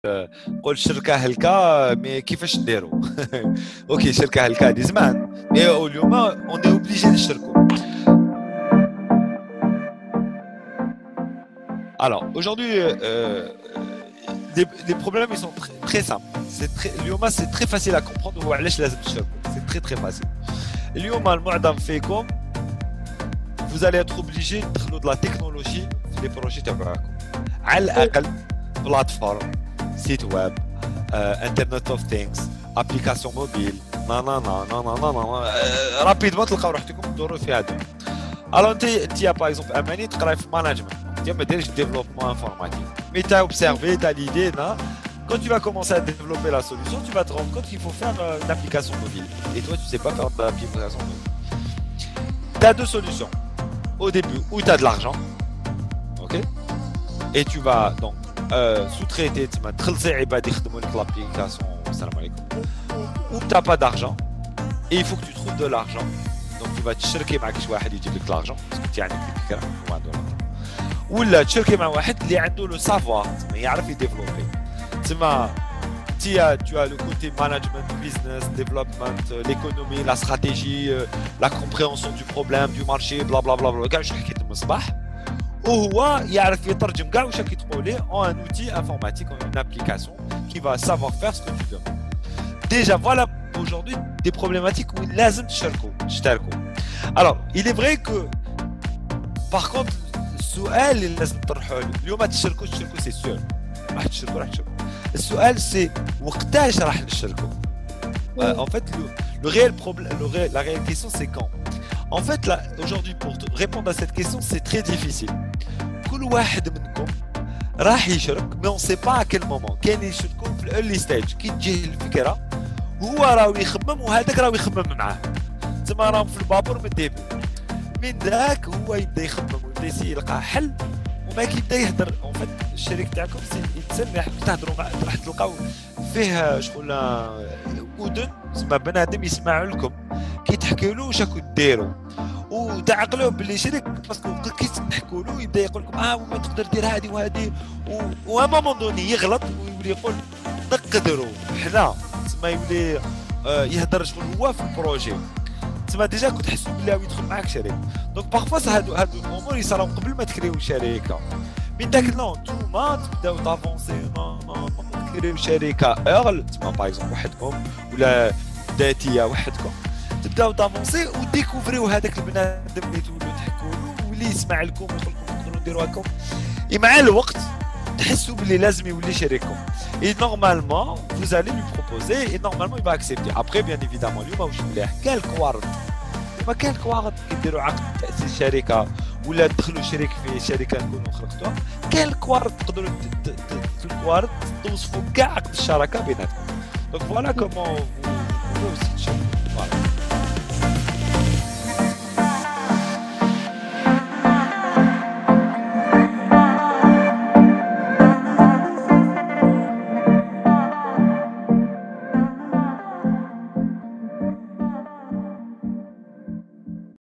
قول الشركه هلكا مي كيفاش نديرو اوكي الشركه هلكا هادي زمان مي اليوم اون اوبليجي نشركو. Alors aujourd'hui les problèmes ils sont très simples. اليوم c'est très facile à comprendre وعلاش لازم تشركو. C'est très très facile. اليوم المعظم فيكم vous allez être obligé تدخلوا de la technologie في les projets تاعكم. على الاقل plateforme site web, Internet of Things, application mobile, rapidement تلقاو روحكم تدوروا في هذا. Alors tu as par exemple اماني تقرا في management, tu ما ديرش développement informatique. Mais tu as observé, tu as l'idée là, quand tu vas commencer à développer la solution, tu vas te rendre compte qu'il faut faire une application mobile. Et toi tu sais pas faire de l'application mobile. Tu as deux solutions. Au début, où tu as de l'argent, OK? Et tu vas donc sous-traiter تخلصي عباد يخدموا لك l'application السلام عليكم ou t'as pas d'argent et il faut que tu trouves de l'argent donc tu vas تشركي معك شي واحد يجيب لك l'argent parce que tu عندك الفكره هو عنده ولا تشركي مع واحد اللي عنده لو سافوار يعرف يديفلوبي تسمى tu as le côté management, business, développement, l'économie, la stratégie, la compréhension du problème, du marché, blablabla كاع واش حكيت من الصباح وهو يعرف يترجم كاع واش راك تقول ليه en un outil informatique, en une application qui va savoir faire ce que tu demandes. Déjà voilà aujourd'hui des problématiques où لازم تشاركوا. Alors il est vrai que par contre السؤال اللي لازم تطرحوا له اليوم تشاركوا سي سور راح تشاركوا السؤال سي وقتاش راح نشاركوا. En fait le réel problème la réelle question c'est quand. En fait là aujourd'hui pour répondre à cette question c'est très difficile. كل واحد منكم راح يشارك mais on sait pas à quel moment. كاين يشاركوا في early stage كي تجيه الفكره هو راهو يخمم وهذاك راهو يخمم معاه تما راهم في البابور من الديبي من ذاك هو يبدا يخمم ويبدا يلقى حل وما كيبدا يهضر. اون فيت الشريك تاعكم سي الانسان اللي راح تهضروا معاه راح تلقاو فيه شغل اذن تسمى بنادم يسمع لكم كي تحكيوا له واش راكم ديروا وتعقلوه باللي شريك باسكو كي تحكوا له يبدا يقول لكم وما تقدر دير هذه وهذه و مامون دوني يغلط ويولي يقول نقدروا حنا تسمى يولي يهضر شغل هو في البروجي تسمى ديجا كنت تحسوا بلي يدخل معاك شريك. دونك بارفوا هادو الامور يصراو قبل ما تكريو شركه من داك نو نتوما تبداو تافونسي تكريو شركه اغل تسمى باغ اكزومبل وحدكم ولا ذاتيه وحدكم تبداو تافونسي وديكوفريو هذاك البنادم اللي تولوا تحكوا له واللي يسمع لكم ويقول لكم نقدروا نديروا هكا مع الوقت تحسوا باللي لازم يولي شريككم. Et normalement, vous allez lui proposer et normalement il va accepter. Après, bien évidemment, اليوم واش مليح كالك وارد ما كالك وارد كيديروا عقد تأسيس شركة ولا تدخلوا شريك في شركة نكونوا خلقتوها كالك وارد تقدروا وارد توصفوا كاع عقد الشراكة بيناتكم. Donc voilà comment vous pouvez aussi تشاركوا. Voilà.